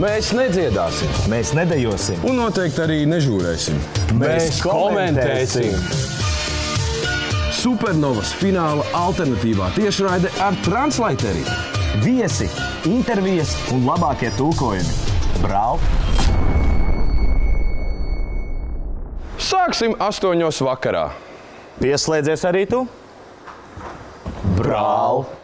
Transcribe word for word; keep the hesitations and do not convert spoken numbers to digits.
Mēs nedziedāsim. Mēs nedejosim. Un noteikti arī nežūrēsim. Mēs komentēsim. Supernovas fināla alternatīvā tiešraide ar translateriju. Viesi, intervijas un labākie tulkojumi. Brāl! Sāksim astoņos vakarā. Pieslēdzies arī tu? Brāl!